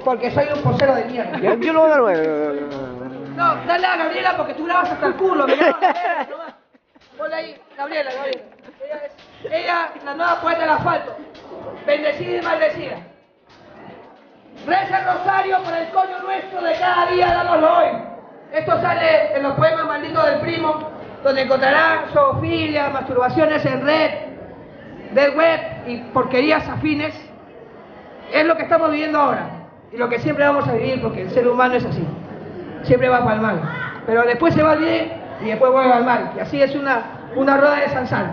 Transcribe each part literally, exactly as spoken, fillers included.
Porque soy un posero de mierda. Yo, yo lo voy a dar nueve. No, dale a Gabriela porque tú grabas hasta el culo. Me llamo Gabriela, nomás. Ponle ahí, Gabriela, Gabriela. Ella es, ella, la nueva poeta del asfalto. Bendecida y maldecida. Reza el rosario por el coño nuestro de cada día, dámoslo hoy. Esto sale en los poemas malditos del primo, donde encontrarán zoofilia, masturbaciones en red, de web y porquerías afines. Es lo que estamos viviendo ahora y lo que siempre vamos a vivir, porque el ser humano es así. Siempre va para el mal, pero después se va al bien y después vuelve al mal. Y así es una, una rueda de Sansal.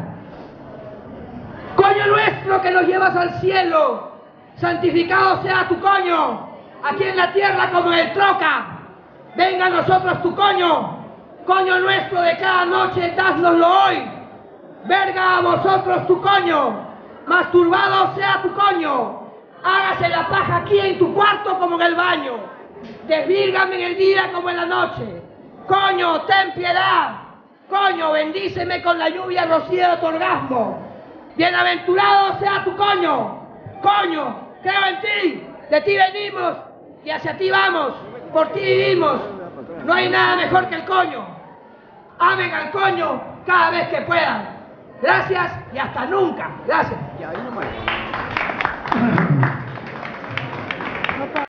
Coño nuestro que nos llevas al cielo, santificado sea tu coño, aquí en la tierra como en el troca. Venga a nosotros tu coño, coño nuestro de cada noche, dásnoslo hoy. Verga a vosotros tu coño, masturbado sea tu coño. Hágase la paja aquí en tu cuarto como en el baño. Desvírgame en el día como en la noche. Coño, ten piedad. Coño, bendíceme con la lluvia rocío de tu orgasmo. Bienaventurado sea tu coño. Coño, creo en ti. De ti venimos y hacia ti vamos. Por ti vivimos. No hay nada mejor que el coño. Amen al coño cada vez que puedan. Gracias y hasta nunca. Gracias.